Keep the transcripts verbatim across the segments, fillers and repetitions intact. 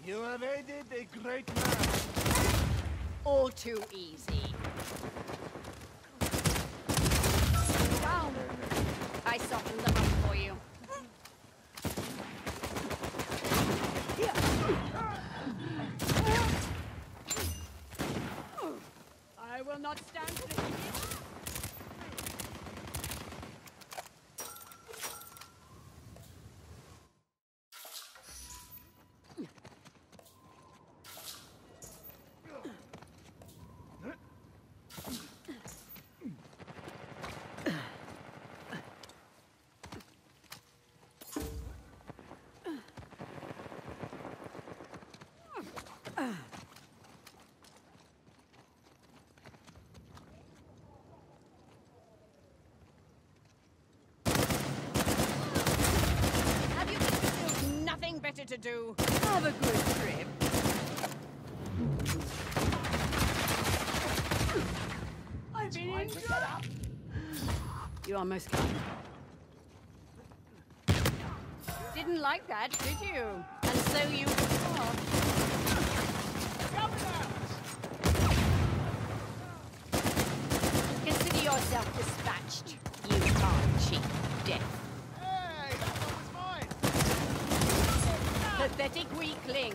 You have aided a great man. All too easy. Down. I softened them up for you. I will not stand for this. Better to do. Have a good trip. I've been in to get up. You almost got it. Didn't like that, did you? And so you thought. Consider yourself dispatched. You can't cheat death. Pathetic weakling.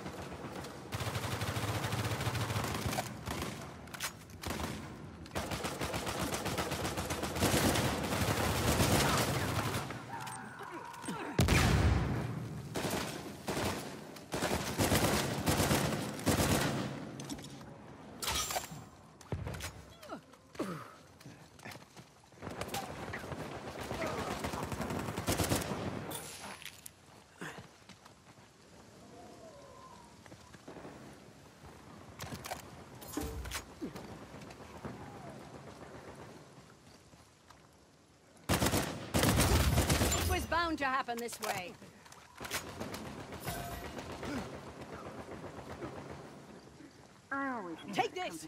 To happen this way. I always take this.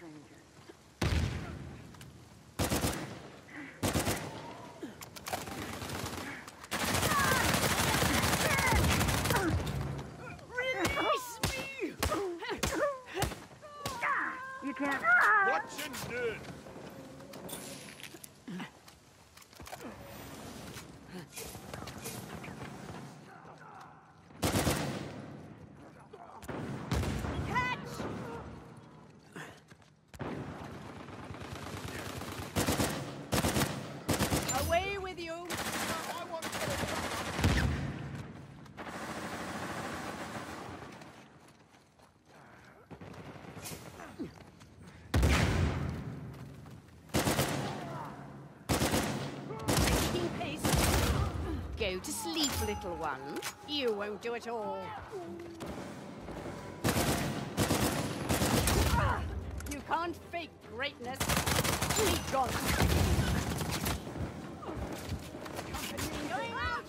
Release me! You can't. Watch him do it. Go to sleep, little one. You won't do it all. You can't fake greatness. Be gone. Company going out.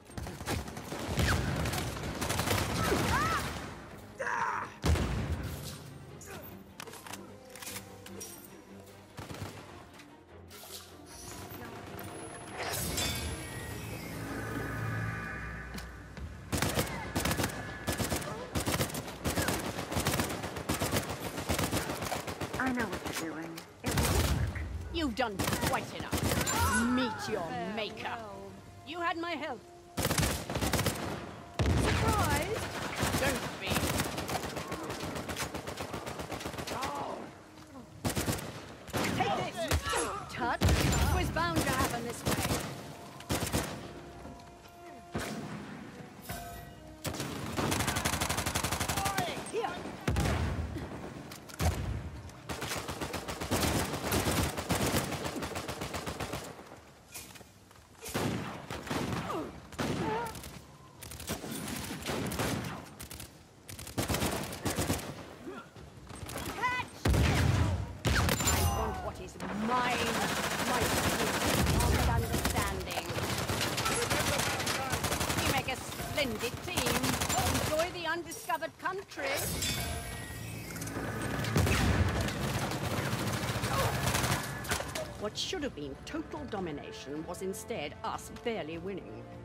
I know what you're doing. It won't work. You've done quite enough. Meet your maker. You had my help. Surprised? Don't be. Take this. Touch was bound to happen this way. Mine, my beyond understanding. You make a splendid team. Enjoy the undiscovered country. What should have been total domination was instead us barely winning.